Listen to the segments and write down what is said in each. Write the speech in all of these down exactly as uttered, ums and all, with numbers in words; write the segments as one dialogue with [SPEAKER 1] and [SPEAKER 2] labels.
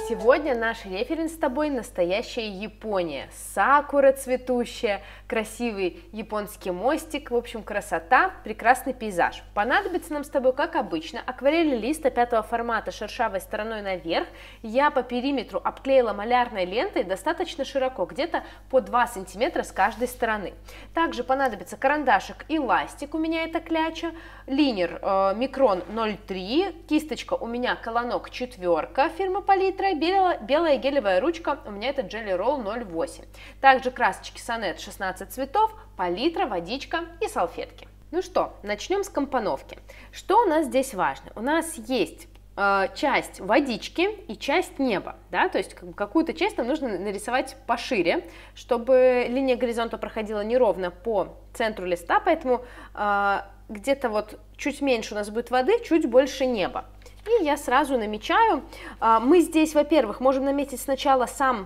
[SPEAKER 1] Сегодня наш референс с тобой настоящая Япония. Сакура цветущая, красивый японский мостик, в общем, красота, прекрасный пейзаж. Понадобится нам с тобой, как обычно, акварельный лист А пятого формата шершавой стороной наверх. Я по периметру обклеила малярной лентой достаточно широко, где-то по два сантиметра с каждой стороны. Также понадобится карандашик и ластик, у меня это кляча, линер э, микрон ноль три, кисточка у меня колонок четверка, фирма Палитра, белая, белая гелевая ручка, у меня это Jelly Roll ноль восемь. Также красочки Сонет шестнадцать цветов, палитра, водичка и салфетки. Ну что, начнем с компоновки. Что у нас здесь важно? У нас есть э, часть водички и часть неба, да, то есть какую-то часть нам нужно нарисовать пошире, чтобы линия горизонта проходила неровно по центру листа, поэтому э, где-то вот чуть меньше у нас будет воды, чуть больше неба. И я сразу намечаю. Мы здесь, во-первых, можем наметить сначала сам,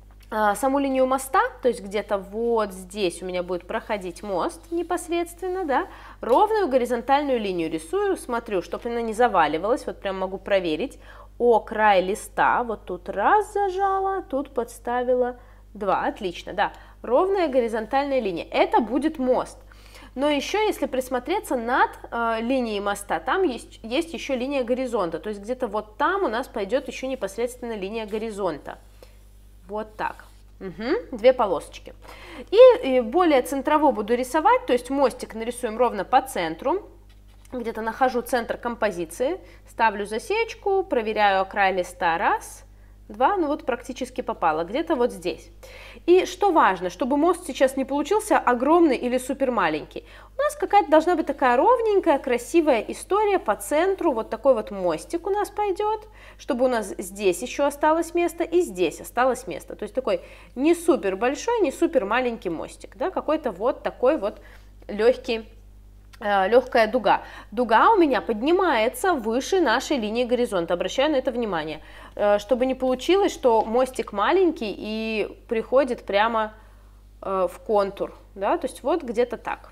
[SPEAKER 1] саму линию моста, то есть где-то вот здесь у меня будет проходить мост непосредственно, да, ровную горизонтальную линию рисую, смотрю, чтобы она не заваливалась, вот прям могу проверить, о край листа, вот тут раз зажала, тут подставила два, отлично, да, ровная горизонтальная линия, это будет мост. Но еще, если присмотреться над э, линией моста, там есть, есть еще линия горизонта, то есть где-то вот там у нас пойдет еще непосредственно линия горизонта. Вот так. Угу, две полосочки. И, и более центрово буду рисовать, то есть мостик нарисуем ровно по центру. Где-то нахожу центр композиции, ставлю засечку, проверяю край листа, раз, два, ну вот практически попало, где-то вот здесь. И что важно, чтобы мост сейчас не получился огромный или супер маленький. У нас какая-то должна быть такая ровненькая, красивая история по центру, вот такой вот мостик у нас пойдет, чтобы у нас здесь еще осталось место и здесь осталось место. То есть такой не супер большой, не супер маленький мостик, да, какой-то вот такой вот легкий, легкая дуга. Дуга у меня поднимается выше нашей линии горизонта, обращаю на это внимание, чтобы не получилось, что мостик маленький и приходит прямо в контур, да, то есть вот где-то так.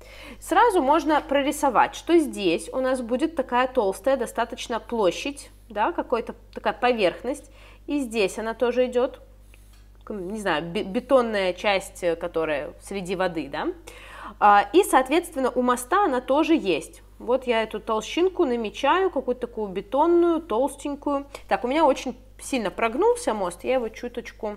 [SPEAKER 1] Сразу можно прорисовать, что здесь у нас будет такая толстая достаточно площадь, да, какая-то такая поверхность, и здесь она тоже идет, не знаю, бетонная часть, которая среди воды, да. И, соответственно, у моста она тоже есть. Вот я эту толщинку намечаю, какую-то такую бетонную, толстенькую. Так, у меня очень сильно прогнулся мост, я его чуточку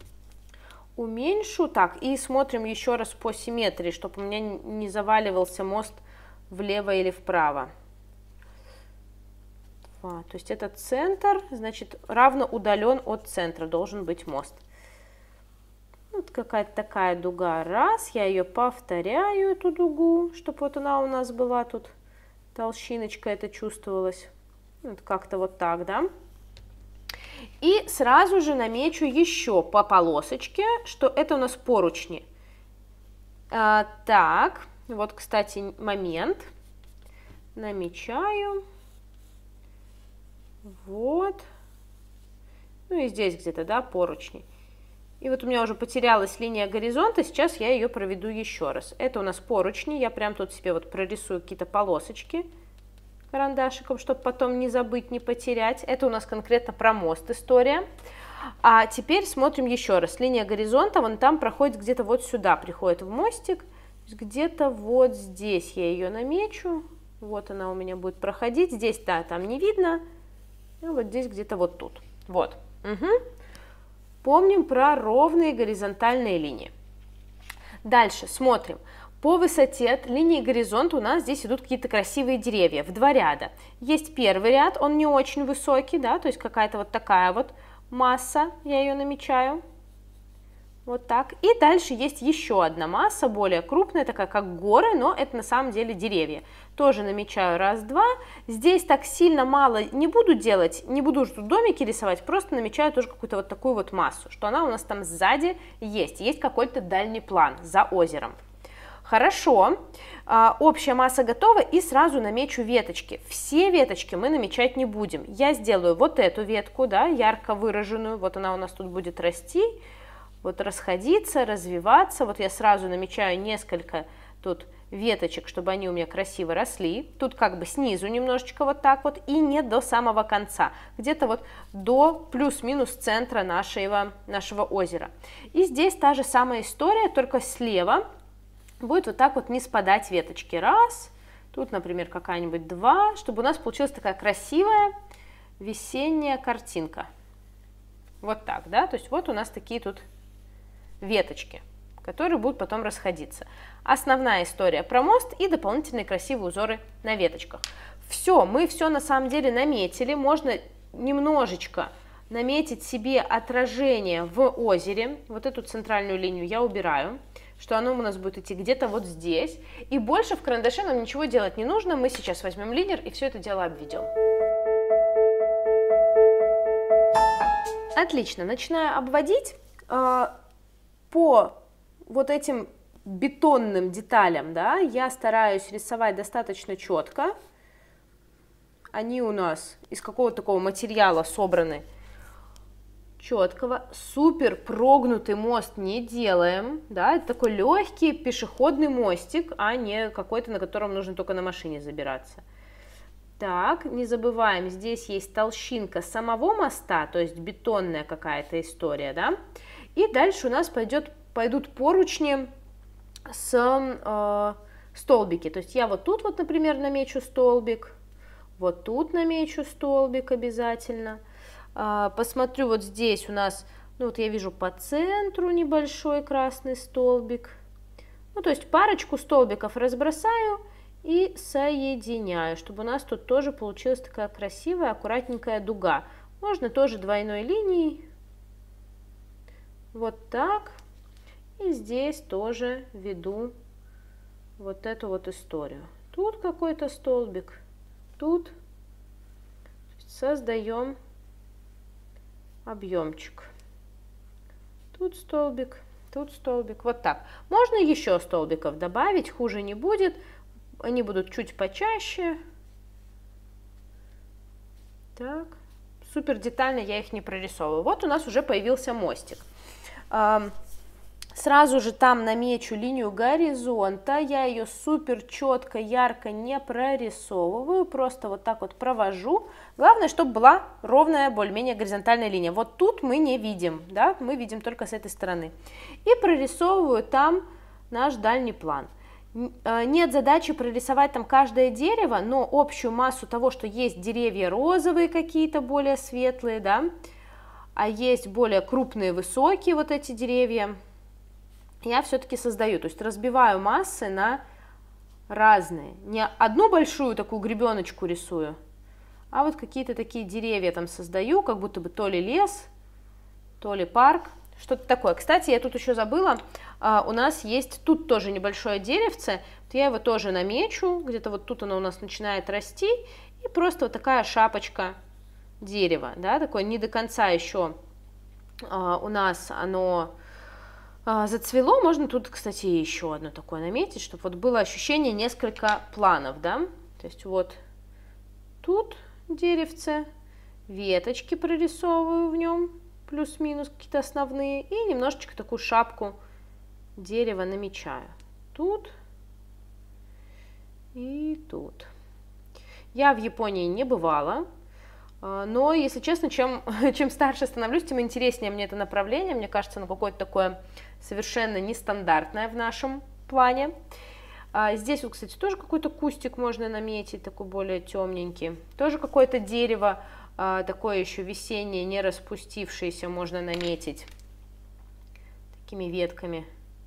[SPEAKER 1] уменьшу. Так, и смотрим еще раз по симметрии, чтобы у меня не заваливался мост влево или вправо. А, то есть это центр, значит, равно удален от центра должен быть мост. Вот какая-то такая дуга, раз, я ее повторяю, эту дугу, чтобы вот она у нас была тут, толщиночка это чувствовалась, вот как-то вот так, да. И сразу же намечу еще по полосочке, что это у нас поручни. А, так, вот, кстати, момент, намечаю, вот, ну и здесь где-то, да, поручни. И вот у меня уже потерялась линия горизонта, сейчас я ее проведу еще раз. Это у нас поручни, я прям тут себе вот прорисую какие-то полосочки карандашиком, чтобы потом не забыть, не потерять. Это у нас конкретно про мост история. А теперь смотрим еще раз. Линия горизонта, вон там проходит где-то вот сюда, приходит в мостик. Где-то вот здесь я ее намечу. Вот она у меня будет проходить. Здесь, да, там не видно. А вот здесь где-то вот тут. Вот. Угу. Помним про ровные горизонтальные линии. Дальше смотрим. По высоте от линии горизонта у нас здесь идут какие-то красивые деревья в два ряда. Есть первый ряд, он не очень высокий, да, то есть какая-то вот такая вот масса, я ее намечаю. Вот так. И дальше есть еще одна масса, более крупная, такая как горы, но это на самом деле деревья. Тоже намечаю раз-два. Здесь так сильно мало не буду делать, не буду тут домики рисовать, просто намечаю тоже какую-то вот такую вот массу, что она у нас там сзади есть. Есть какой-то дальний план за озером. Хорошо, общая масса готова, и сразу намечу веточки. Все веточки мы намечать не будем. Я сделаю вот эту ветку, да, ярко выраженную, вот она у нас тут будет расти. Вот расходиться, развиваться, вот я сразу намечаю несколько тут веточек, чтобы они у меня красиво росли. Тут как бы снизу немножечко вот так вот, и не до самого конца, где-то вот до плюс-минус центра нашего, нашего озера. И здесь та же самая история, только слева будет вот так вот не спадать веточки. Раз, тут, например, какая-нибудь два, чтобы у нас получилась такая красивая весенняя картинка. Вот так, да, то есть вот у нас такие тут веточки, которые будут потом расходиться. Основная история про мост и дополнительные красивые узоры на веточках. Все, мы все на самом деле наметили, можно немножечко наметить себе отражение в озере. Вот эту центральную линию я убираю, что оно у нас будет идти где-то вот здесь. И больше в карандаше нам ничего делать не нужно, мы сейчас возьмем линер и все это дело обведем. Отлично, начинаю обводить. По вот этим бетонным деталям, да, я стараюсь рисовать достаточно четко. Они у нас из какого-то такого материала собраны четкого. Супер прогнутый мост не делаем, да, это такой легкий пешеходный мостик, а не какой-то, на котором нужно только на машине забираться. Так, не забываем, здесь есть толщинка самого моста, то есть бетонная какая-то история, да. И дальше у нас пойдет, пойдут поручни с э, столбики. То есть я вот тут вот, например, намечу столбик, вот тут намечу столбик обязательно. Э, посмотрю, вот здесь у нас, ну вот я вижу по центру небольшой красный столбик. Ну, то есть парочку столбиков разбросаю и соединяю, чтобы у нас тут тоже получилась такая красивая, аккуратненькая дуга. Можно тоже двойной линией. Вот так. И здесь тоже веду вот эту вот историю. Тут какой-то столбик, тут создаем объемчик. Тут столбик, тут столбик. Вот так. Можно еще столбиков добавить, хуже не будет. Они будут чуть почаще. Так. Супер детально я их не прорисовываю. Вот у нас уже появился мостик. Сразу же там намечу линию горизонта, я ее супер четко, ярко не прорисовываю, просто вот так вот провожу. Главное, чтобы была ровная, более-менее горизонтальная линия. Вот тут мы не видим, да, мы видим только с этой стороны. И прорисовываю там наш дальний план. Нет задачи прорисовать там каждое дерево, но общую массу того, что есть деревья розовые какие-то, более светлые, да, а есть более крупные, высокие вот эти деревья, я все-таки создаю, то есть разбиваю массы на разные. Не одну большую такую гребеночку рисую, а вот какие-то такие деревья там создаю, как будто бы то ли лес, то ли парк, что-то такое. Кстати, я тут еще забыла, у нас есть тут тоже небольшое деревце, я его тоже намечу, где-то вот тут оно у нас начинает расти, и просто вот такая шапочка дерева, да, такое не до конца еще у нас оно зацвело. Можно тут, кстати, еще одно такое наметить, чтобы вот было ощущение несколько планов, да, то есть вот тут деревце, веточки прорисовываю в нем, плюс-минус какие-то основные, и немножечко такую шапку дерева намечаю тут и тут. Я в Японии не бывала, но, если честно, чем, чем старше становлюсь, тем интереснее мне это направление. Мне кажется, оно какое-то такое совершенно нестандартное в нашем плане. Здесь вот, кстати, тоже какой-то кустик можно наметить, такой более темненький. Тоже какое-то дерево, такое еще весеннее, не распустившееся, можно наметить такими ветками,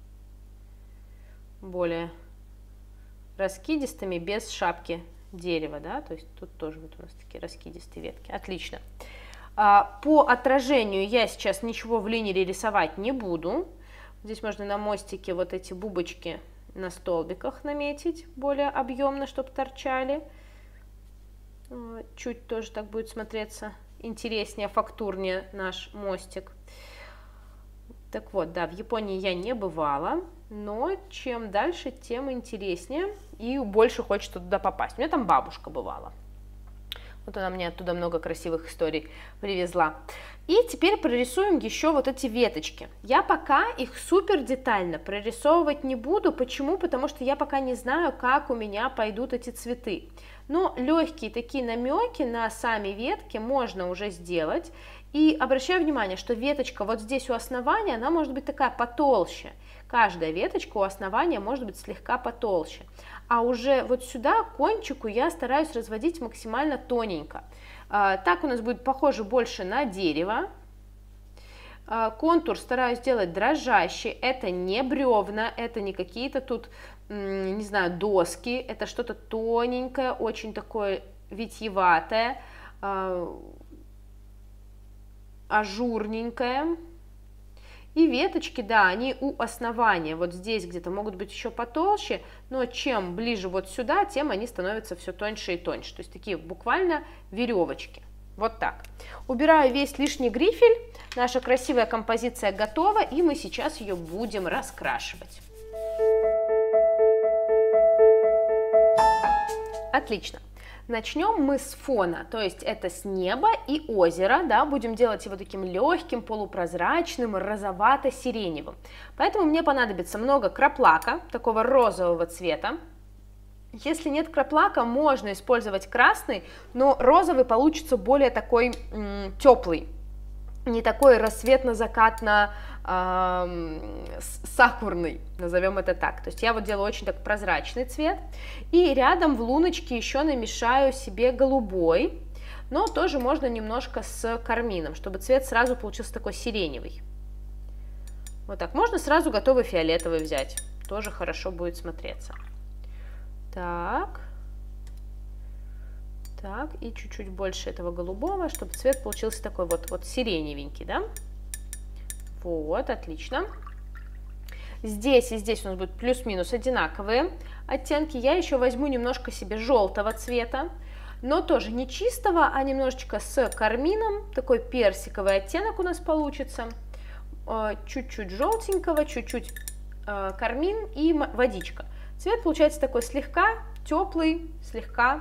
[SPEAKER 1] более раскидистыми, без шапки дерева, да, то есть тут тоже вот у нас такие раскидистые ветки. Отлично. По отражению я сейчас ничего в линере рисовать не буду. Здесь можно на мостике вот эти бубочки на столбиках наметить более объемно, чтобы торчали. Чуть тоже так будет смотреться интереснее, фактурнее наш мостик. Так вот, да, в Японии я не бывала, но чем дальше, тем интереснее и больше хочется туда попасть. У меня там бабушка бывала. Вот она мне оттуда много красивых историй привезла. И теперь прорисуем еще вот эти веточки. Я пока их супер детально прорисовывать не буду. Почему? Потому что я пока не знаю, как у меня пойдут эти цветы. Но легкие такие намеки на сами ветки можно уже сделать. И обращаю внимание, что веточка вот здесь у основания, она может быть такая потолще. Каждая веточка у основания может быть слегка потолще. А уже вот сюда к кончику я стараюсь разводить максимально тоненько. Так у нас будет похоже больше на дерево. Контур стараюсь делать дрожащий. Это не бревна, это не какие-то тут, не знаю, доски. Это что-то тоненькое, очень такое витьеватое, ажурненькое. И веточки, да, они у основания, вот здесь где-то могут быть еще потолще, но чем ближе вот сюда, тем они становятся все тоньше и тоньше. То есть такие буквально веревочки. Вот так. Убираю весь лишний грифель, наша красивая композиция готова, и мы сейчас ее будем раскрашивать. Отлично. Начнем мы с фона, то есть это с неба и озера, да, будем делать его таким легким, полупрозрачным, розовато-сиреневым. Поэтому мне понадобится много краплака, такого розового цвета. Если нет краплака, можно использовать красный, но розовый получится более такой м, теплый, не такой рассветно-закатно э, сакурный, назовем это так. То есть я вот делаю очень так прозрачный цвет, и рядом в луночке еще намешаю себе голубой, но тоже можно немножко с кармином, чтобы цвет сразу получился такой сиреневый. Вот так. Можно сразу готовый фиолетовый взять, тоже хорошо будет смотреться. Так. Так, и чуть-чуть больше этого голубого, чтобы цвет получился такой вот, вот сиреневенький, да? Вот, отлично. Здесь и здесь у нас будут плюс-минус одинаковые оттенки. Я еще возьму немножко себе желтого цвета, но тоже не чистого, а немножечко с кармином. Такой персиковый оттенок у нас получится. Чуть-чуть желтенького, чуть-чуть кармин и водичка. Цвет получается такой слегка теплый, слегка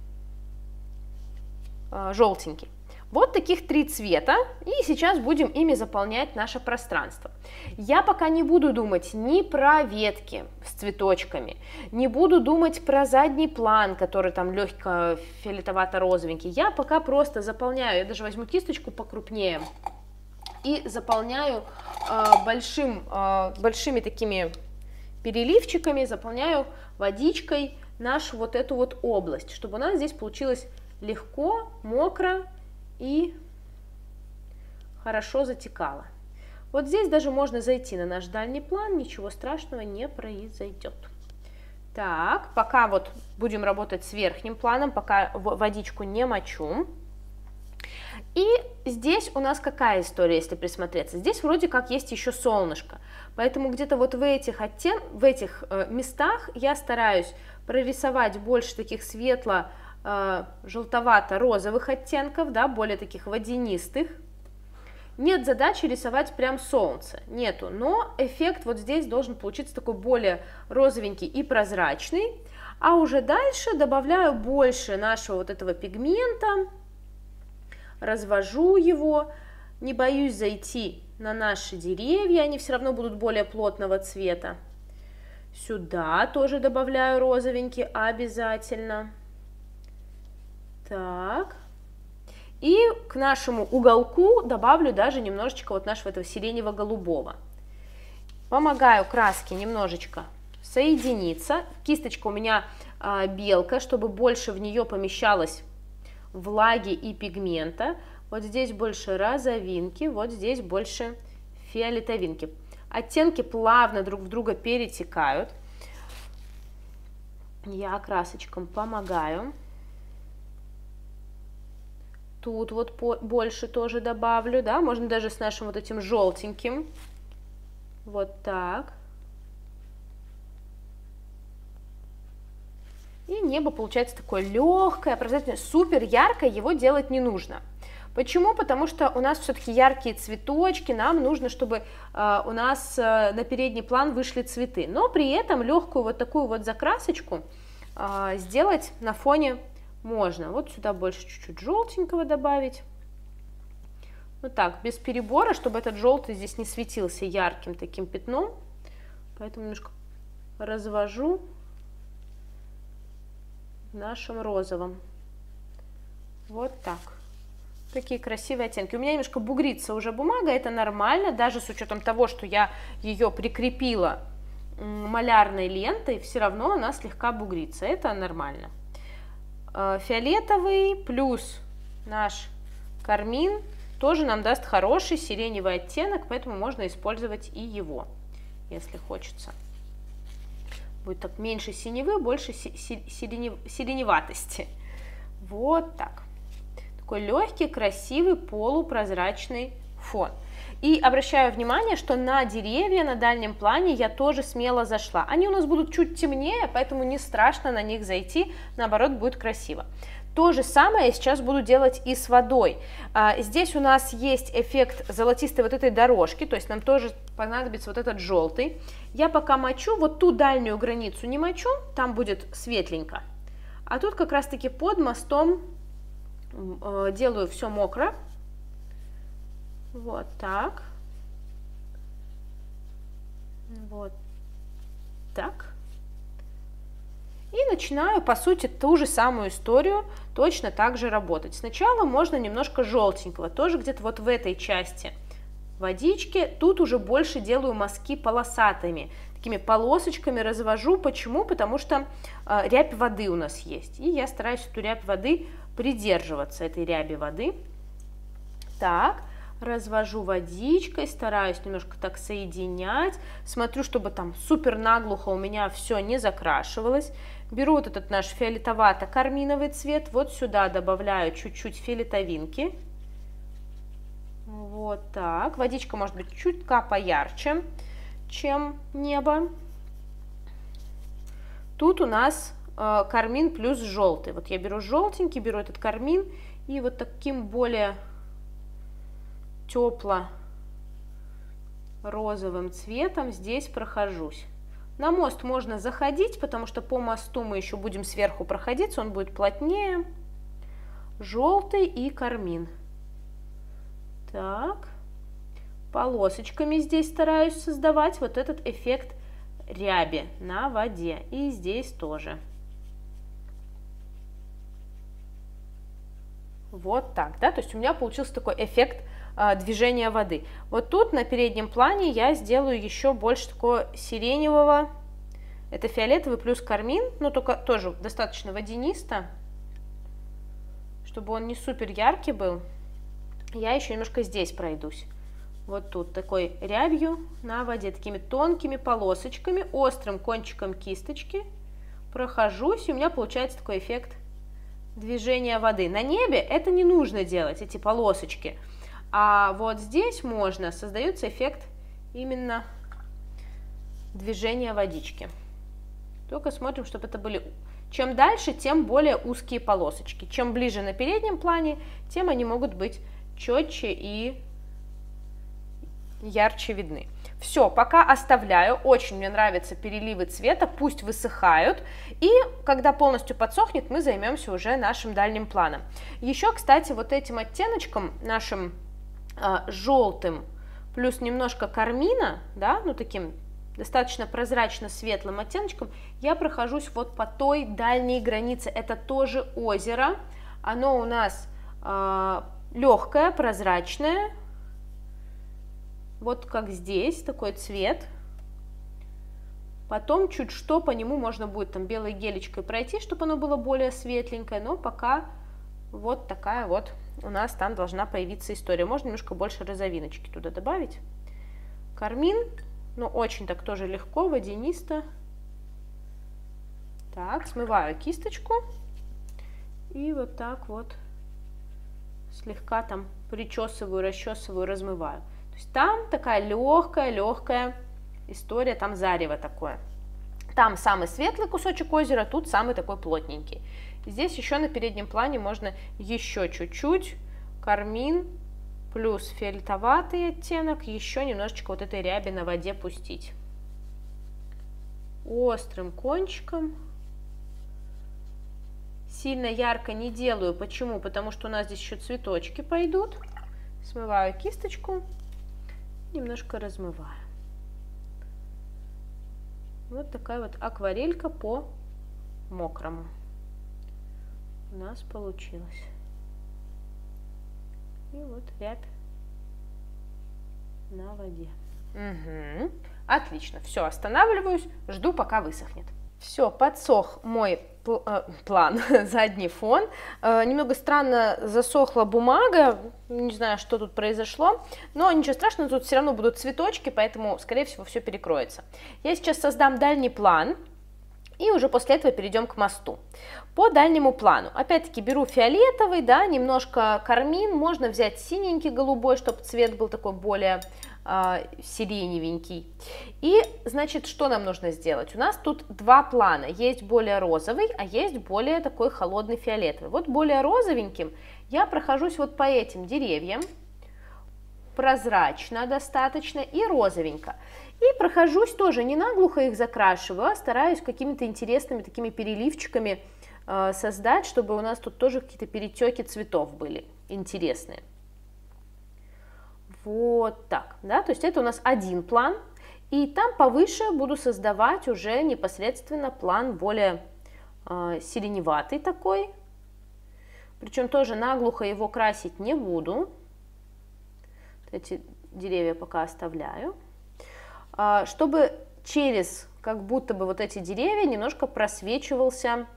[SPEAKER 1] желтенький. Вот таких три цвета, и сейчас будем ими заполнять наше пространство. Я пока не буду думать ни про ветки с цветочками, не буду думать про задний план, который там легко фиолетовато-розовенький. Я пока просто заполняю, я даже возьму кисточку покрупнее и заполняю э, большим, э, большими такими переливчиками, заполняю водичкой нашу вот эту вот область, чтобы у нас здесь получилось легко, мокро и хорошо затекало. Вот здесь даже можно зайти на наш дальний план, ничего страшного не произойдет. Так, пока вот будем работать с верхним планом, пока водичку не мочу. И здесь у нас какая история, если присмотреться? Здесь вроде как есть еще солнышко, поэтому где-то вот в этих, оттен... в этих э, местах я стараюсь прорисовать больше таких светло желтовато-розовых оттенков, да, более таких водянистых. Нет задачи рисовать прям солнце, нету, но эффект вот здесь должен получиться такой более розовенький и прозрачный, а уже дальше добавляю больше нашего вот этого пигмента, развожу его, не боюсь зайти на наши деревья, они все равно будут более плотного цвета. Сюда тоже добавляю розовенький обязательно. Так, и к нашему уголку добавлю даже немножечко вот нашего этого сиренево-голубого. Помогаю краске немножечко соединиться. Кисточка у меня а, белка, чтобы больше в нее помещалось влаги и пигмента. Вот здесь больше розовинки, вот здесь больше фиолетовинки. Оттенки плавно друг в друга перетекают. Я красочкам помогаю. Тут вот по, больше тоже добавлю, да, можно даже с нашим вот этим желтеньким. Вот так. И небо получается такое легкое, прозрачное, супер яркое, его делать не нужно. Почему? Потому что у нас все-таки яркие цветочки, нам нужно, чтобы э, у нас э, на передний план вышли цветы. Но при этом легкую вот такую вот закрасочку э, сделать на фоне можно вот сюда больше чуть-чуть желтенького добавить. Вот так, без перебора, чтобы этот желтый здесь не светился ярким таким пятном. Поэтому немножко развожу в нашем розовом. Вот так. Такие красивые оттенки. У меня немножко бугрится уже бумага, это нормально, даже с учетом того, что я ее прикрепила малярной лентой, все равно она слегка бугрится, это нормально. Фиолетовый плюс наш кармин тоже нам даст хороший сиреневый оттенок, поэтому можно использовать и его, если хочется. Будет так меньше синевы, больше сиренев... сиреневатости. Вот так. Такой легкий, красивый, полупрозрачный фон. И обращаю внимание, что на деревья на дальнем плане я тоже смело зашла. Они у нас будут чуть темнее, поэтому не страшно на них зайти, наоборот, будет красиво. То же самое я сейчас буду делать и с водой. Здесь у нас есть эффект золотистой вот этой дорожки, то есть нам тоже понадобится вот этот желтый. Я пока мочу, вот ту дальнюю границу не мочу, там будет светленько. А тут как раз-таки под мостом делаю все мокро. Вот так. Вот так. И начинаю, по сути, ту же самую историю точно так же работать. Сначала можно немножко желтенького, тоже где-то вот в этой части водички. Тут уже больше делаю мазки полосатыми, такими полосочками развожу. Почему? Потому что э, рябь воды у нас есть. И я стараюсь эту рябь воды придерживаться, этой ряби воды. Так. Развожу водичкой, стараюсь немножко так соединять, смотрю, чтобы там супер наглухо у меня все не закрашивалось. Беру вот этот наш фиолетовато-карминовый цвет, вот сюда добавляю чуть-чуть фиолетовинки. Вот так. Водичка может быть чутка поярче, чем небо. Тут у нас э, кармин плюс желтый. Вот я беру желтенький, беру этот кармин и вот таким более тепло-розовым цветом здесь прохожусь. На мост можно заходить, потому что по мосту мы еще будем сверху проходиться, он будет плотнее. Желтый и кармин. Так. Полосочками здесь стараюсь создавать вот этот эффект ряби на воде. И здесь тоже. Вот так, да, то есть у меня получился такой эффект движения воды. Вот тут на переднем плане я сделаю еще больше такого сиреневого, это фиолетовый плюс кармин, но только тоже достаточно водянисто, чтобы он не супер яркий был. Я еще немножко здесь пройдусь, вот тут такой рябью на воде, такими тонкими полосочками, острым кончиком кисточки прохожусь, и у меня получается такой эффект движения воды. На небе это не нужно делать, эти полосочки. А вот здесь можно, создается эффект именно движения водички. Только смотрим, чтобы это были... Чем дальше, тем более узкие полосочки. Чем ближе на переднем плане, тем они могут быть четче и ярче видны. Все, пока оставляю. Очень мне нравятся переливы цвета, пусть высыхают. И когда полностью подсохнет, мы займемся уже нашим дальним планом. Еще, кстати, вот этим оттеночком нашим желтым плюс немножко кармина, да, ну таким достаточно прозрачно светлым оттеночком, я прохожусь вот по той дальней границе. Это тоже озеро, оно у нас э, легкое, прозрачное, вот как здесь, такой цвет. Потом чуть что по нему можно будет там белой гелечкой пройти, чтобы оно было более светленькое, но пока вот такая вот у нас там должна появиться история. Можно немножко больше розовиночки туда добавить. Кармин, но очень так тоже легко, водянисто. Так, смываю кисточку и вот так вот слегка там причесываю, расчесываю, размываю. То есть там такая легкая-легкая история, там зарево такое. Там самый светлый кусочек озера, тут самый такой плотненький. Здесь еще на переднем плане можно еще чуть-чуть кармин плюс фиолетоватый оттенок, еще немножечко вот этой ряби на воде пустить. Острым кончиком сильно ярко не делаю. Почему? Потому что у нас здесь еще цветочки пойдут. Смываю кисточку, немножко размываю. Вот такая вот акварелька по мокрому у нас получилась. И вот рябь на воде. Угу. Отлично, все, останавливаюсь, жду, пока высохнет. Все, подсох мой пл э, план, задний фон. Э, немного странно засохла бумага, не знаю, что тут произошло, но ничего страшного, тут все равно будут цветочки, поэтому, скорее всего, все перекроется. Я сейчас создам дальний план, и уже после этого перейдем к мосту. По дальнему плану, опять-таки, беру фиолетовый, да, немножко кармин, можно взять синенький, голубой, чтобы цвет был такой более э, сиреневенький. И, значит, что нам нужно сделать? У нас тут два плана, есть более розовый, а есть более такой холодный фиолетовый. Вот более розовеньким я прохожусь вот по этим деревьям, прозрачно достаточно и розовенько. И прохожусь тоже, не наглухо их закрашиваю, а стараюсь какими-то интересными такими переливчиками э, создать, чтобы у нас тут тоже какие-то перетеки цветов были интересные. Вот так, да, то есть это у нас один план, и там повыше буду создавать уже непосредственно план более э, сиреневатый такой, причем тоже наглухо его красить не буду, эти деревья пока оставляю, чтобы через как будто бы вот эти деревья немножко просвечивался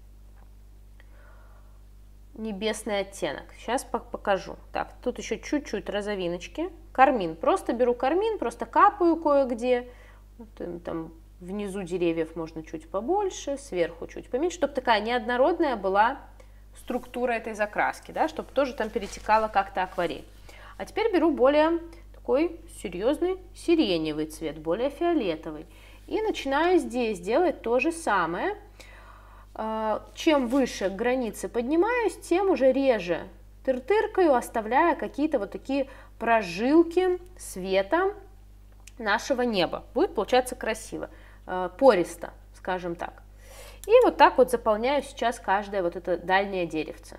[SPEAKER 1] небесный оттенок. Сейчас покажу. Так, тут еще чуть-чуть розовиночки. Кармин. Просто беру кармин, просто капаю кое-где. Вот, там внизу деревьев можно чуть побольше, сверху чуть поменьше, чтобы такая неоднородная была структура этой закраски, да, чтобы тоже там перетекала как-то акварель. А теперь беру более такой серьезный сиреневый цвет, более фиолетовый. И начинаю здесь делать то же самое. Чем выше к границе поднимаюсь, тем уже реже тыр-тыркаю, оставляя какие-то вот такие прожилки света нашего неба. Будет получаться красиво, пористо, скажем так. И вот так вот заполняю сейчас каждое вот это дальнее деревце.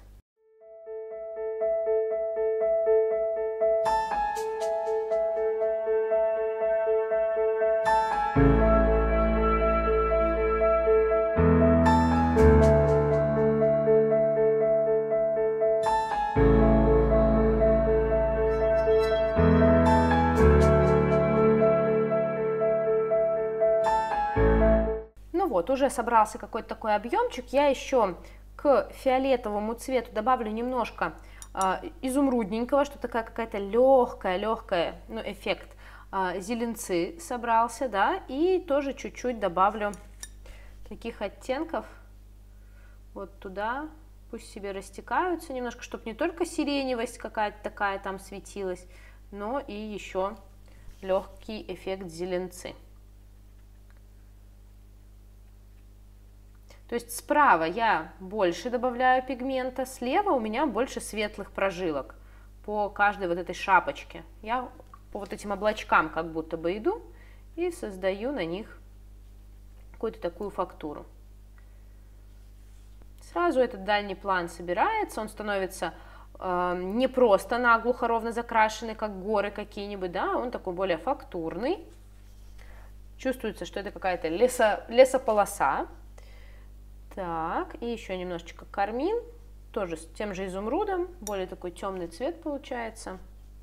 [SPEAKER 1] Вот, уже собрался какой-то такой объемчик, я еще к фиолетовому цвету добавлю немножко э, изумрудненького, что такая какая-то легкая, легкая, ну, эффект э, зеленцы собрался, да, и тоже чуть-чуть добавлю таких оттенков вот туда, пусть себе растекаются немножко, чтобы не только сиреневость какая-то такая там светилась, но и еще легкий эффект зеленцы. То есть справа я больше добавляю пигмента, слева у меня больше светлых прожилок по каждой вот этой шапочке. Я по вот этим облачкам как будто бы иду и создаю на них какую-то такую фактуру. Сразу этот дальний план собирается, он становится э, не просто наглухо ровно закрашенный, как горы какие-нибудь, да, он такой более фактурный. Чувствуется, что это какая-то лесо, лесополоса. Так, и еще немножечко кармин, тоже с тем же изумрудом, более такой темный цвет получается.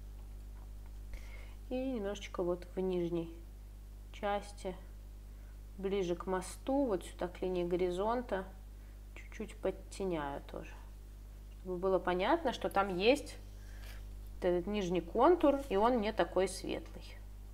[SPEAKER 1] И немножечко вот в нижней части, ближе к мосту, вот сюда к линии горизонта, чуть-чуть подтеняю тоже, чтобы было понятно, что там есть этот нижний контур, и он не такой светлый.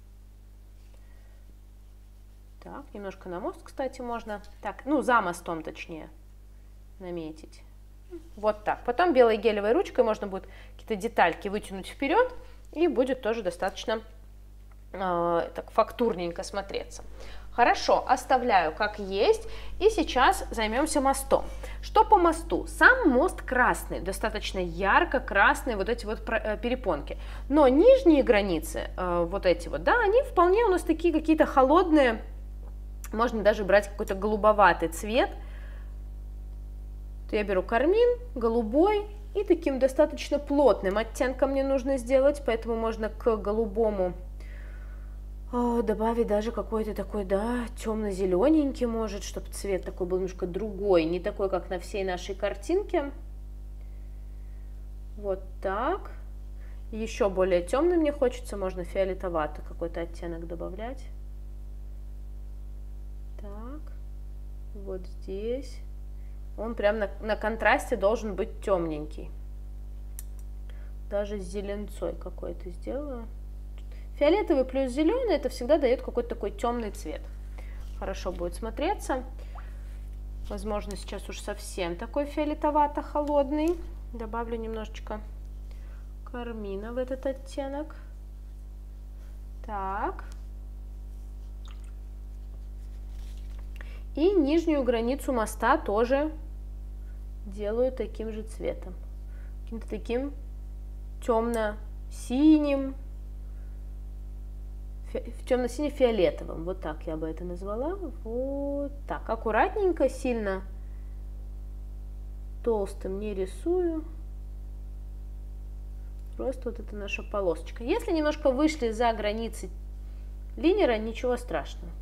[SPEAKER 1] Так, немножко на мост, кстати, можно, так, ну, за мостом, точнее, наметить. Вот так. Потом белой гелевой ручкой можно будет какие-то детальки вытянуть вперед, и будет тоже достаточно э, так фактурненько смотреться. Хорошо, оставляю как есть, и сейчас займемся мостом. Что по мосту? Сам мост красный, достаточно ярко красные вот эти вот перепонки, но нижние границы, э, вот эти вот, да, они вполне у нас такие какие-то холодные. Можно даже брать какой-то голубоватый цвет. то я беру кармин, голубой, и таким достаточно плотным оттенком мне нужно сделать, поэтому можно к голубому о, добавить даже какой-то такой, да, темно-зелененький, может, чтобы цвет такой был немножко другой, не такой, как на всей нашей картинке. Вот так. Еще более темный мне хочется, можно фиолетоватый какой-то оттенок добавлять. Так, вот здесь. Он прям на, на контрасте должен быть темненький. Даже с зеленцой какой-то сделаю. Фиолетовый плюс зеленый, это всегда дает какой-то такой темный цвет. Хорошо будет смотреться. Возможно, сейчас уж совсем такой фиолетовато-холодный. Добавлю немножечко кармина в этот оттенок. Так. И нижнюю границу моста тоже делаю таким же цветом. Каким-то таким темно-синим, темно-сине-фиолетовым. Вот так я бы это назвала. Вот так. Аккуратненько, сильно толстым не рисую. Просто вот это наша полосочка. Если немножко вышли за границы линера, ничего страшного.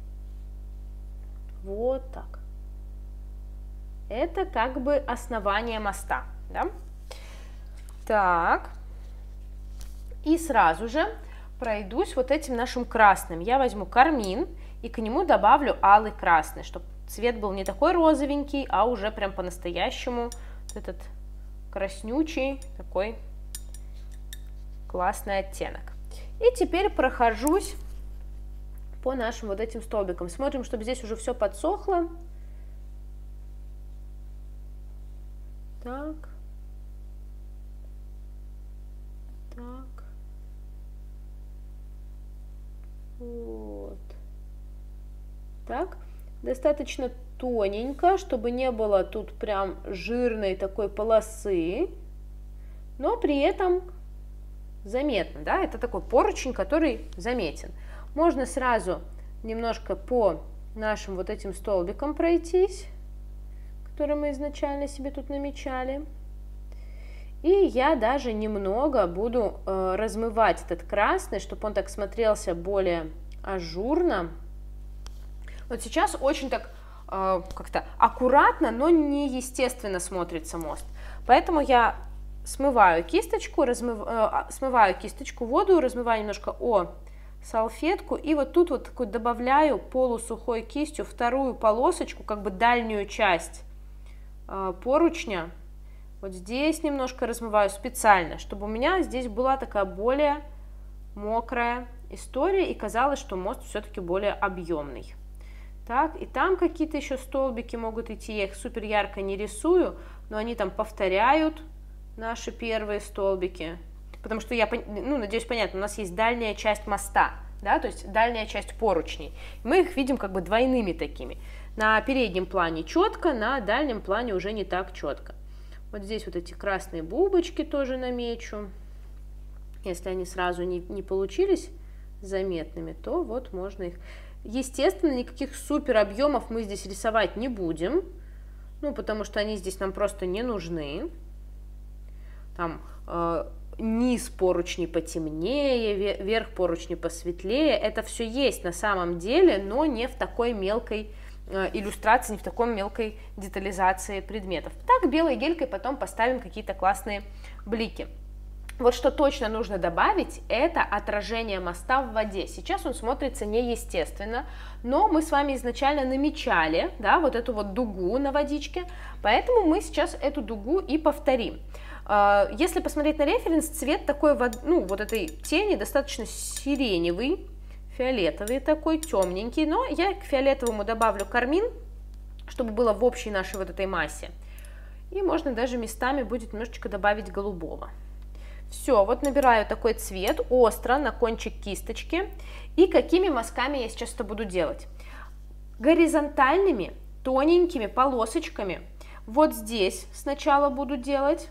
[SPEAKER 1] Вот так. Это как бы основание моста, да? Так. И сразу же пройдусь вот этим нашим красным. Я возьму кармин и к нему добавлю алый красный, чтобы цвет был не такой розовенький, а уже прям по-настоящему вот этот краснючий, такой классный оттенок. И теперь прохожусь по нашим вот этим столбикам. Смотрим, чтобы здесь уже все подсохло. Так. Так. Вот. Так. Достаточно тоненько, чтобы не было тут прям жирной такой полосы, но при этом заметно, да, это такой поручень, который заметен. Можно сразу немножко по нашим вот этим столбикам пройтись, которые мы изначально себе тут намечали. И я даже немного буду э, размывать этот красный, чтобы он так смотрелся более ажурно. Вот сейчас очень так э, как-то аккуратно, но неестественно смотрится мост. Поэтому я смываю кисточку, размыв, э, смываю кисточку воду, размываю немножко о салфетку и вот тут вот добавляю полусухой кистью вторую полосочку, как бы дальнюю часть э, поручня. Вот здесь немножко размываю специально, чтобы у меня здесь была такая более мокрая история и казалось, что мост все-таки более объемный. Так, и там какие-то еще столбики могут идти, я их супер ярко не рисую, но они там повторяют наши первые столбики. Потому что я, ну, надеюсь, понятно, у нас есть дальняя часть моста, да, то есть дальняя часть поручней. Мы их видим как бы двойными такими. На переднем плане четко, на дальнем плане уже не так четко. Вот здесь вот эти красные бубочки тоже намечу. Если они сразу не, не получились заметными, то вот можно их... Естественно, никаких супер объемов мы здесь рисовать не будем, ну, потому что они здесь нам просто не нужны. Там... Э, низ поручни потемнее, верх поручни посветлее. Это все есть на самом деле, но не в такой мелкой э, иллюстрации, не в такой мелкой детализации предметов. Так, белой гелькой потом поставим какие-то классные блики. Вот что точно нужно добавить, это отражение моста в воде. Сейчас он смотрится неестественно, но мы с вами изначально намечали, да, вот эту вот дугу на водичке, поэтому мы сейчас эту дугу и повторим. Если посмотреть на референс, цвет такой, ну, вот этой тени достаточно сиреневый, фиолетовый такой, темненький, но я к фиолетовому добавлю кармин, чтобы было в общей нашей вот этой массе. И можно даже местами будет немножечко добавить голубого. Все, вот набираю такой цвет остро на кончик кисточки. И какими мазками я сейчас это буду делать? Горизонтальными, тоненькими полосочками. Вот здесь сначала буду делать.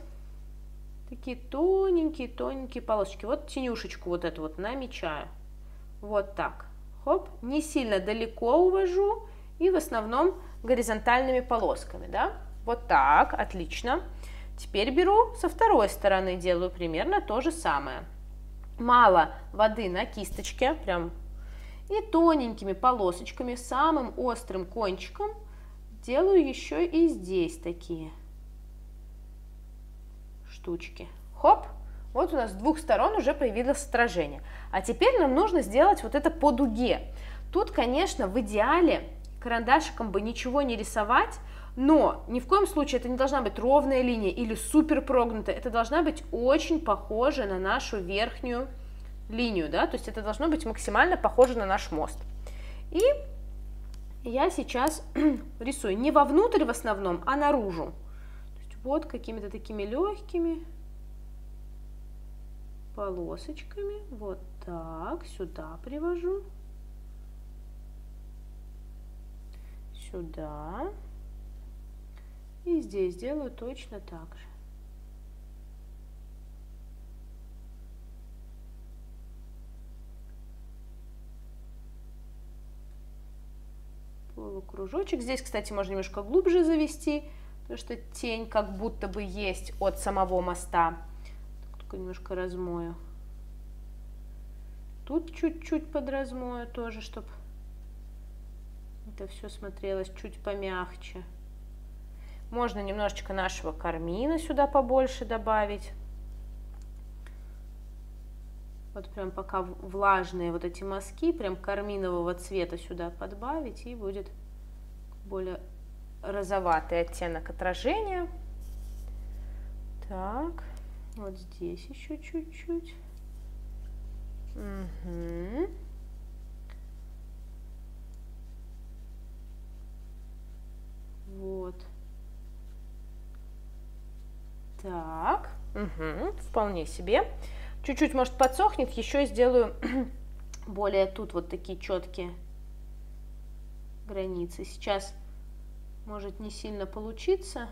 [SPEAKER 1] Такие тоненькие-тоненькие полосочки. Вот тенюшечку вот эту вот намечаю. Вот так. Хоп. Не сильно далеко увожу. И в основном горизонтальными полосками, да. Вот так, отлично. Теперь беру со второй стороны, делаю примерно то же самое. Мало воды на кисточке, прям, и тоненькими полосочками, самым острым кончиком делаю еще и здесь такие штучки. Хоп, вот у нас с двух сторон уже появилось отражение. А теперь нам нужно сделать вот это по дуге. Тут, конечно, в идеале карандашиком бы ничего не рисовать, но ни в коем случае это не должна быть ровная линия или супер прогнутая, это должна быть очень похожа на нашу верхнюю линию, да, то есть это должно быть максимально похоже на наш мост. И я сейчас рисую не вовнутрь в основном, а наружу. То есть вот какими-то такими легкими полосочками, вот так, сюда привожу, сюда. И здесь делаю точно так же. Полукружочек. Здесь, кстати, можно немножко глубже завести, потому что тень как будто бы есть от самого моста. Только немножко размою. Тут чуть-чуть подразмою тоже, чтобы это все смотрелось чуть помягче. Можно немножечко нашего кармина сюда побольше добавить. Вот прям пока влажные вот эти мазки, прям карминового цвета сюда подбавить, и будет более розоватый оттенок отражения. Так, вот здесь еще чуть-чуть. Угу. Вот. Так, угу, вполне себе. Чуть-чуть, может, подсохнет, еще сделаю более тут вот такие четкие границы. Сейчас может не сильно получиться.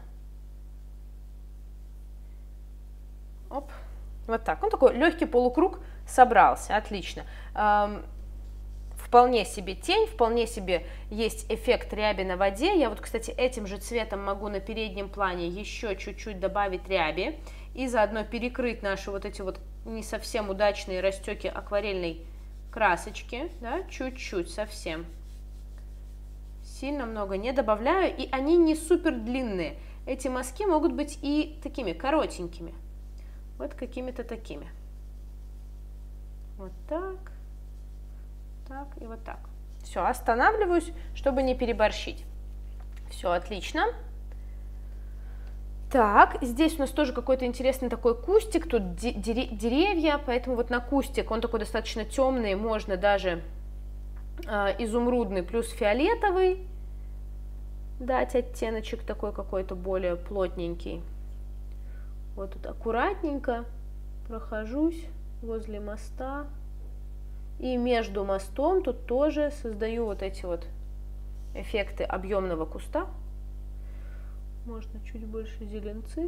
[SPEAKER 1] Оп, вот так. Он такой легкий полукруг собрался, отлично. Эм, вполне себе тень, вполне себе есть эффект ряби на воде. Я вот, кстати, этим же цветом могу на переднем плане еще чуть-чуть добавить ряби и заодно перекрыть наши вот эти вот не совсем удачные растеки акварельной красочки, да, чуть-чуть совсем. Сильно много не добавляю, и они не супер длинные. Эти мазки могут быть и такими коротенькими, вот какими-то такими. Вот так, так и вот так. Все, останавливаюсь, чтобы не переборщить. Все, отлично. Так, здесь у нас тоже какой-то интересный такой кустик, тут деревья, поэтому вот на кустик, он такой достаточно темный, можно даже э, изумрудный плюс фиолетовый дать оттеночек такой какой-то более плотненький. Вот тут аккуратненько прохожусь возле моста, и между мостом тут тоже создаю вот эти вот эффекты объемного куста. Можно чуть больше зеленцы.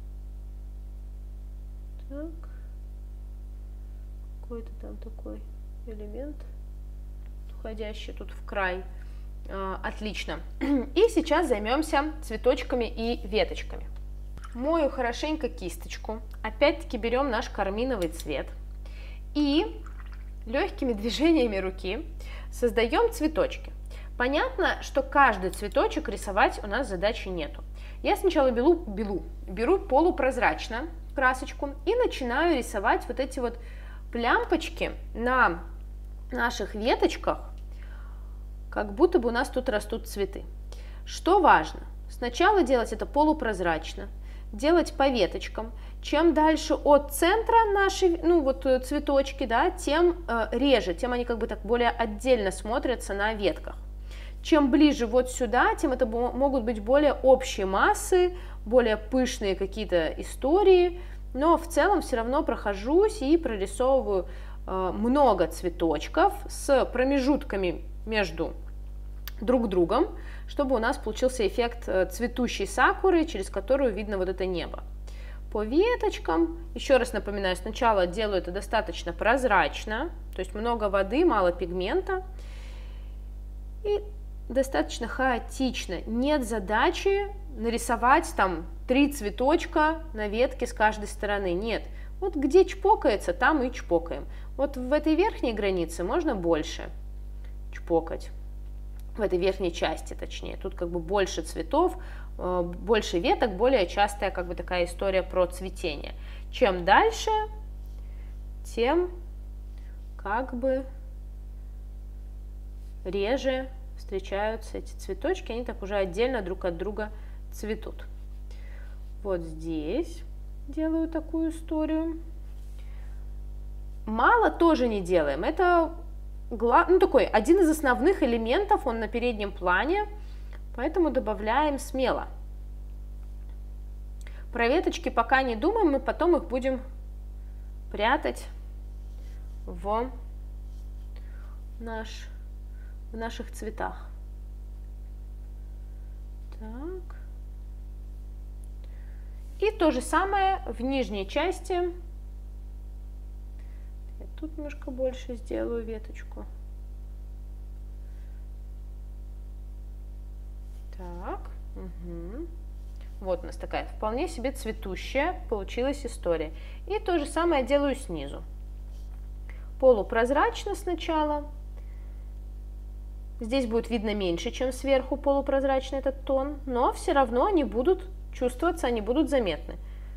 [SPEAKER 1] Так. Какой-то там такой элемент, уходящий тут в край. А, отлично. И сейчас займемся цветочками и веточками. Мою хорошенько кисточку. Опять-таки берем наш карминовый цвет. И легкими движениями руки создаем цветочки. Понятно, что каждый цветочек рисовать у нас задачи нету. Я сначала беру, беру, беру полупрозрачно красочку и начинаю рисовать вот эти вот плямпочки на наших веточках, как будто бы у нас тут растут цветы. Что важно? Сначала делать это полупрозрачно, делать по веточкам. Чем дальше от центра наши, ну вот цветочки, да, тем э, реже, тем они как бы так более отдельно смотрятся на ветках. Чем ближе вот сюда, тем это могут быть более общие массы, более пышные какие-то истории, но в целом все равно прохожусь и прорисовываю э, много цветочков с промежутками между друг другом, чтобы у нас получился эффект э, цветущей сакуры, через которую видно вот это небо. По веточкам, еще раз напоминаю, сначала делаю это достаточно прозрачно, то есть много воды, мало пигмента, и достаточно хаотично. Нет задачи нарисовать там три цветочка на ветке с каждой стороны. Нет, вот где чпокается, там и чпокаем. Вот в этой верхней границе можно больше чпокать, в этой верхней части точнее. Тут как бы больше цветов, больше веток, более частая как бы такая история про цветение. Чем дальше, тем как бы реже встречаются эти цветочки, они так уже отдельно друг от друга цветут. Вот здесь делаю такую историю. Мало тоже не делаем, это ну, такой один из основных элементов, он на переднем плане, поэтому добавляем смело. Про веточки пока не думаем, мы потом их будем прятать в, наш, в наших цветах. Так. И то же самое в нижней части. Я тут немножко больше сделаю веточку. Так. Угу. Вот у нас такая вполне себе цветущая получилась история. И то же самое делаю снизу. Полупрозрачно сначала. Здесь будет видно меньше, чем сверху полупрозрачный этот тон, но все равно они будут чувствоваться, они будут заметны.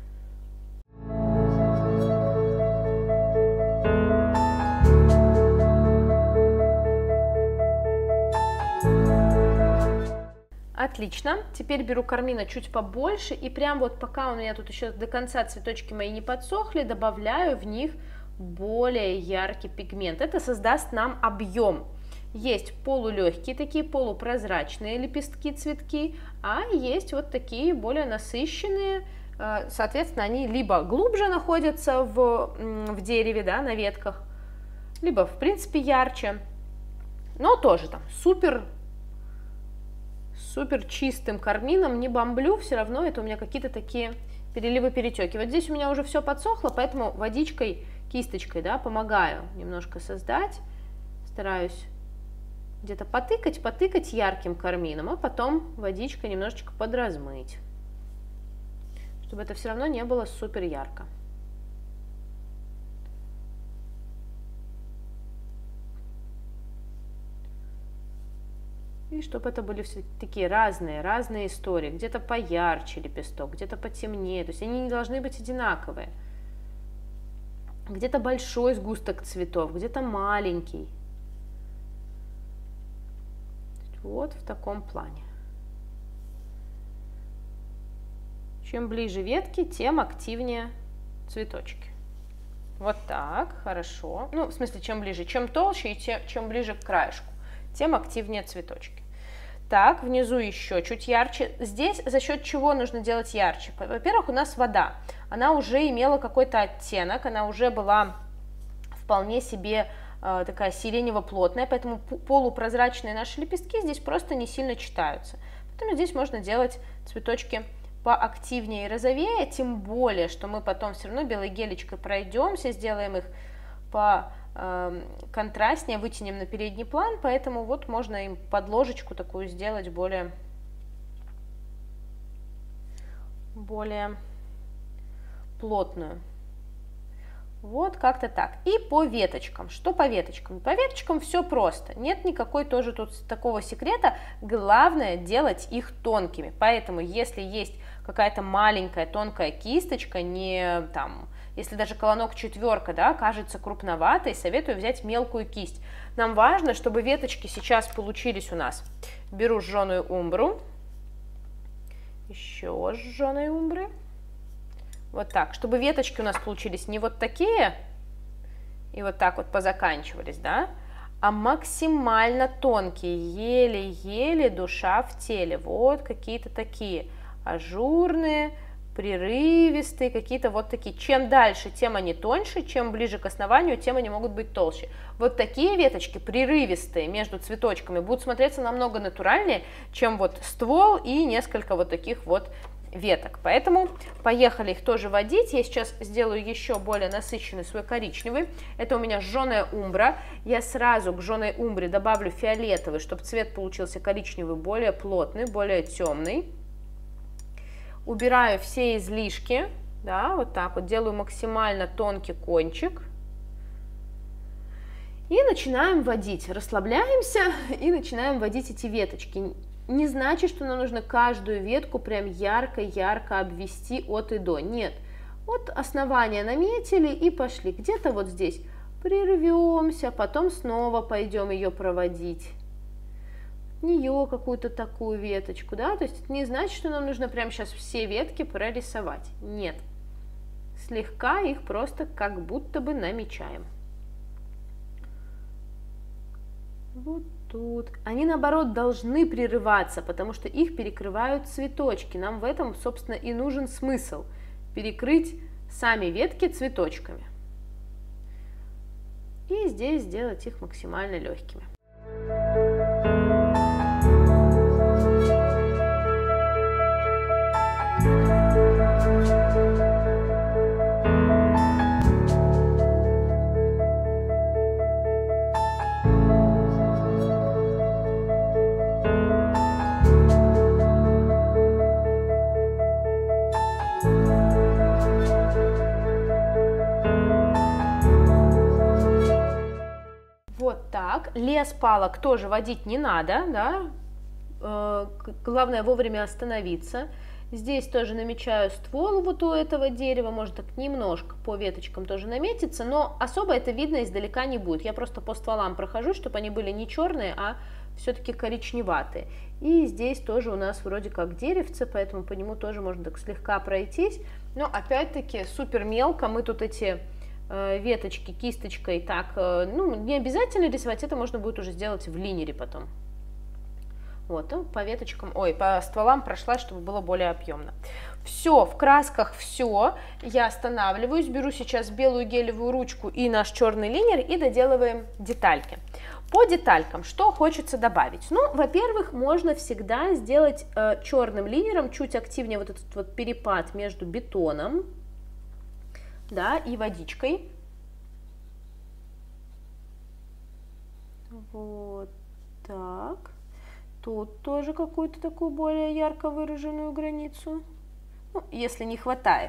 [SPEAKER 1] Отлично, теперь беру кармина чуть побольше и прям вот пока у меня тут еще до конца цветочки мои не подсохли, добавляю в них более яркий пигмент. Это создаст нам объем. Есть полулегкие такие полупрозрачные лепестки, цветки, а есть вот такие более насыщенные, соответственно, они либо глубже находятся в, в дереве, да, на ветках, либо в принципе ярче, но тоже там супер супер чистым кармином не бомблю, все равно это у меня какие-то такие переливы, перетеки. Вот здесь у меня уже все подсохло, поэтому водичкой, кисточкой, да, помогаю немножко создать, стараюсь где-то потыкать, потыкать ярким кармином, а потом водичкой немножечко подразмыть, чтобы это все равно не было супер ярко. И чтобы это были все такие разные, разные истории. Где-то поярче лепесток, где-то потемнее. То есть они не должны быть одинаковые. Где-то большой сгусток цветов, где-то маленький. Вот в таком плане. Чем ближе ветки, тем активнее цветочки. Вот так, хорошо. Ну, в смысле, чем ближе, чем толще и тем, чем ближе к краешку, тем активнее цветочки. Так, внизу еще чуть ярче. Здесь за счет чего нужно делать ярче? Во-первых, у нас вода. Она уже имела какой-то оттенок, она уже была вполне себе э, такая сиренево-плотная, поэтому полупрозрачные наши лепестки здесь просто не сильно читаются. Поэтому здесь можно делать цветочки поактивнее и розовее, тем более, что мы потом все равно белой гелечкой пройдемся, сделаем их по контрастнее, вытянем на передний план, поэтому вот можно им подложечку такую сделать более, более плотную. Вот как-то так. И по веточкам. Что по веточкам? По веточкам все просто. Нет никакой тоже тут такого секрета. Главное делать их тонкими. Поэтому если есть какая-то маленькая тонкая кисточка, не там... Если даже колонок четверка, да, кажется крупноватой, советую взять мелкую кисть. Нам важно, чтобы веточки сейчас получились у нас. Беру жженую умбру, еще жженой умбры. Вот так, чтобы веточки у нас получились не вот такие, и вот так вот позаканчивались, да, а максимально тонкие, еле-еле душа в теле. Вот какие-то такие ажурные, прерывистые, какие-то вот такие. Чем дальше, тем они тоньше, чем ближе к основанию, тем они могут быть толще. Вот такие веточки прерывистые между цветочками будут смотреться намного натуральнее, чем вот ствол и несколько вот таких вот веток. Поэтому поехали их тоже водить. Я сейчас сделаю еще более насыщенный свой коричневый. Это у меня жженая умбра. Я сразу к жженой умбре добавлю фиолетовый, чтобы цвет получился коричневый, более плотный, более темный. убираю все излишки, да, вот так вот, делаю максимально тонкий кончик. И начинаем вводить, расслабляемся и начинаем вводить эти веточки. Не значит, что нам нужно каждую ветку прям ярко-ярко обвести от и до, нет. Вот основание наметили и пошли, где-то вот здесь прервемся, потом снова пойдем ее проводить. Нее какую-то такую веточку, да, то есть это не значит, что нам нужно прямо сейчас все ветки прорисовать, нет. Слегка их просто как будто бы намечаем. Вот тут. Они, наоборот, должны прерываться, потому что их перекрывают цветочки. Нам в этом, собственно, и нужен смысл. Перекрыть сами ветки цветочками. И здесь сделать их максимально легкими. Лес палок тоже водить не надо, да? Э, главное вовремя остановиться. Здесь тоже намечаю ствол вот у этого дерева, может так немножко по веточкам тоже наметиться, но особо это видно издалека не будет. Я просто по стволам прохожу, чтобы они были не черные, а все-таки коричневатые. И здесь тоже у нас вроде как деревце, поэтому по нему тоже можно так слегка пройтись. Но опять-таки супер мелко мы тут эти веточки кисточкой так, ну, не обязательно рисовать, это можно будет уже сделать в линере потом. Вот, ну, по веточкам, ой, по стволам прошлась, чтобы было более объемно. Все, в красках все, я останавливаюсь, беру сейчас белую гелевую ручку и наш черный линер и доделываем детальки. По деталькам, что хочется добавить? Ну, во-первых, можно всегда сделать э, черным линером чуть активнее вот этот вот перепад между бетоном, да, и водичкой. Вот так. Тут тоже какую-то такую более ярко выраженную границу. Ну, если не хватает.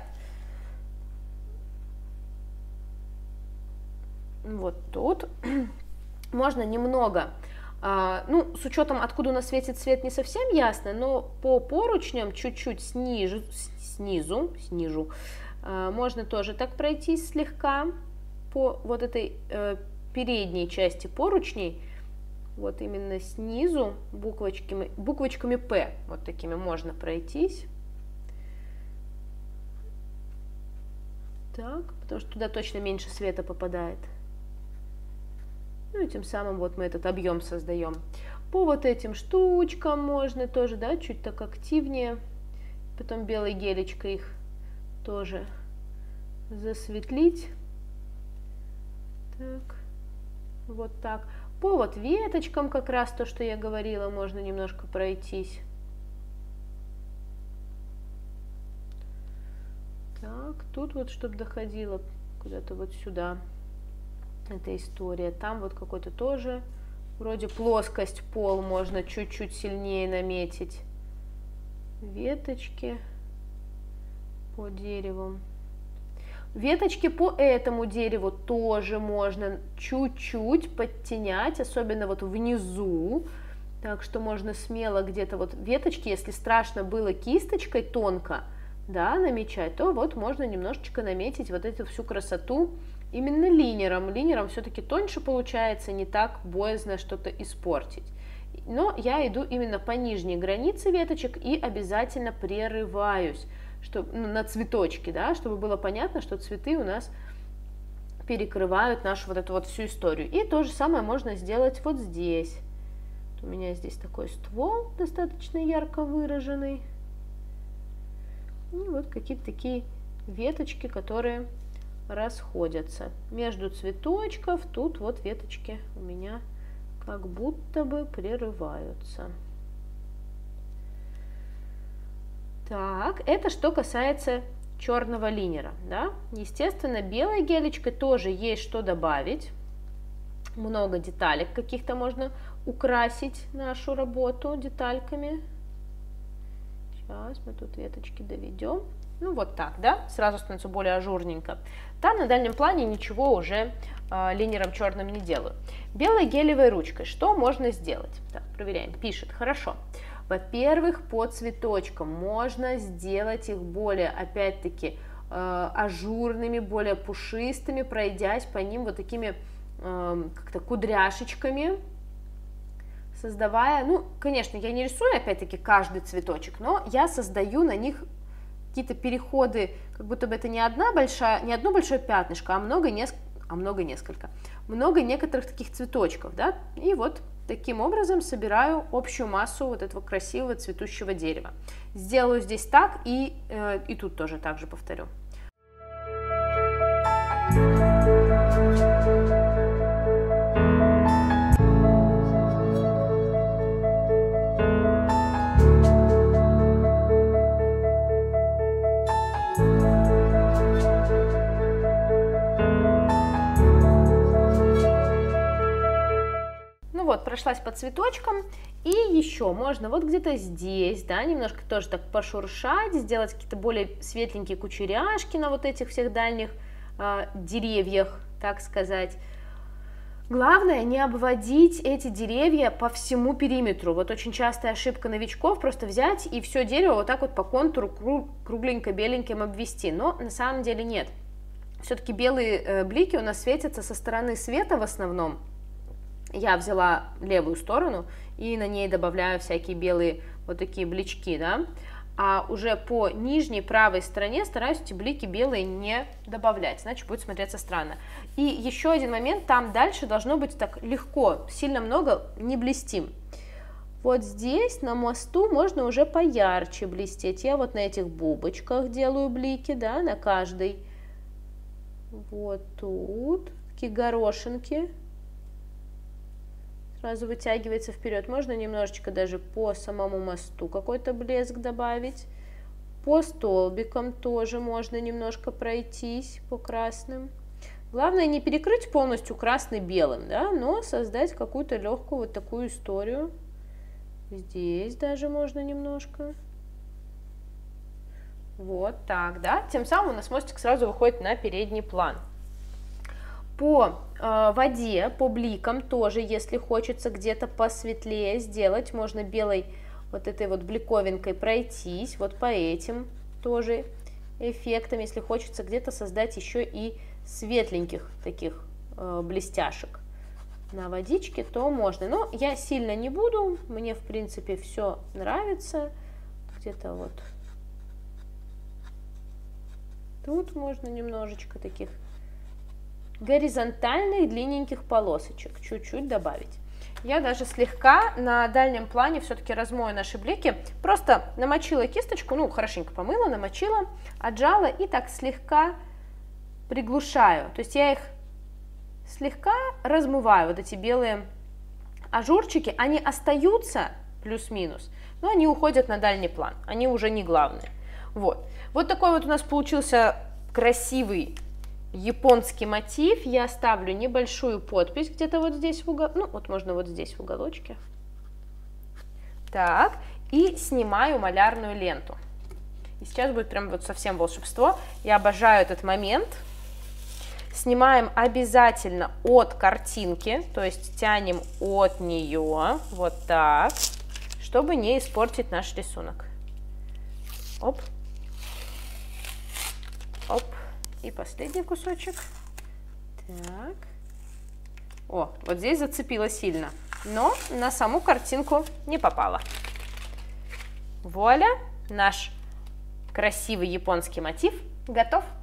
[SPEAKER 1] Вот тут. Можно немного, а, ну, с учетом, откуда у нас светит свет, не совсем ясно, но по поручням чуть-чуть снизу, снизу, снизу, можно тоже так пройтись слегка по вот этой э, передней части поручней, вот именно снизу буквочками, буквочками П, вот такими можно пройтись. Так, потому что туда точно меньше света попадает. Ну и тем самым вот мы этот объем создаем. По вот этим штучкам можно тоже, да, чуть так активнее. Потом белой гелечкой их тоже засветлить. Так, вот так. По вот веточкам как раз то, что я говорила, можно немножко пройтись. Так, тут вот, чтобы доходило куда-то вот сюда эта история. Там вот какой-то тоже вроде плоскость, пол можно чуть-чуть сильнее наметить. Веточки по дереву. Веточки по этому дереву тоже можно чуть-чуть подтенять, особенно вот внизу. Так что можно смело где-то вот веточки, если страшно было кисточкой тонко, да, намечать, то вот можно немножечко наметить вот эту всю красоту именно линером. Линером все-таки тоньше получается, не так боязно что-то испортить. Но я иду именно по нижней границе веточек и обязательно прерываюсь, чтобы, ну, на цветочки, да, чтобы было понятно, что цветы у нас перекрывают нашу вот эту вот всю историю. И то же самое можно сделать вот здесь. У меня здесь такой ствол достаточно ярко выраженный. И вот какие-то такие веточки, которые расходятся. Между цветочков тут вот веточки у меня как будто бы прерываются. Так, это что касается черного линера, да? Естественно, белой гелечкой тоже есть что добавить. Много деталек каких-то можно украсить нашу работу детальками. Сейчас мы тут веточки доведем. Ну вот так, да, сразу становится более ажурненько. Там на дальнем плане ничего уже э, линером черным не делаю. Белой гелевой ручкой что можно сделать? Так, проверяем, пишет, хорошо. Во-первых, по цветочкам можно сделать их более, опять-таки, э, ажурными, более пушистыми, пройдясь по ним вот такими э, как-то кудряшечками, создавая, ну, конечно, я не рисую, опять-таки, каждый цветочек, но я создаю на них какие-то переходы, как будто бы это не одна большая, не одно большое пятнышко, а много, неск... а много несколько, много некоторых таких цветочков, да, и вот таким образом собираю общую массу вот этого красивого цветущего дерева. Сделаю здесь так, и, э, и тут тоже так же повторю. Вот, прошлась по цветочкам, и еще можно вот где-то здесь, да, немножко тоже так пошуршать, сделать какие-то более светленькие кучеряшки на вот этих всех дальних э, деревьях, так сказать. Главное не обводить эти деревья по всему периметру. Вот очень частая ошибка новичков просто взять и все дерево вот так вот по контуру кругленько-беленьким обвести, но на самом деле нет. Все-таки белые э, блики у нас светятся со стороны света в основном. Я взяла левую сторону и на ней добавляю всякие белые вот такие блички, да, а уже по нижней правой стороне стараюсь эти блики белые не добавлять, иначе будет смотреться странно. И еще один момент, там дальше должно быть так легко, сильно много не блестим. Вот здесь на мосту можно уже поярче блестеть. Я вот на этих бубочках делаю блики, да, на каждой. Вот тут такие горошинки. Сразу вытягивается вперед. Можно немножечко даже по самому мосту какой-то блеск добавить. По столбикам тоже можно немножко пройтись по красным. Главное не перекрыть полностью красный белым, да, но создать какую-то легкую вот такую историю. Здесь даже можно немножко. Вот так, да. Тем самым у нас мостик сразу выходит на передний план. По э, воде, по бликам тоже, если хочется где-то посветлее сделать, можно белой вот этой вот бликовинкой пройтись, вот по этим тоже эффектам, если хочется где-то создать еще и светленьких таких э, блестяшек на водичке, то можно. Но я сильно не буду, мне в принципе все нравится, где-то вот тут можно немножечко таких горизонтальных длинненьких полосочек чуть-чуть добавить. Я даже слегка на дальнем плане все-таки размою наши блики, просто намочила кисточку, ну хорошенько помыла, намочила, отжала и так слегка приглушаю, то есть я их слегка размываю, вот эти белые ажурчики, они остаются плюс-минус, но они уходят на дальний план, они уже не главные. Вот, вот такой вот у нас получился красивый японский мотив. Я ставлю небольшую подпись где-то вот здесь в угол, ну вот можно вот здесь в уголочке. Так, и снимаю малярную ленту. И сейчас будет прям вот совсем волшебство. Я обожаю этот момент. Снимаем обязательно от картинки, то есть тянем от нее, вот так, чтобы не испортить наш рисунок. Оп. Оп. И последний кусочек. Так. О, вот здесь зацепило сильно, но на саму картинку не попало. Вуаля, наш красивый японский мотив готов.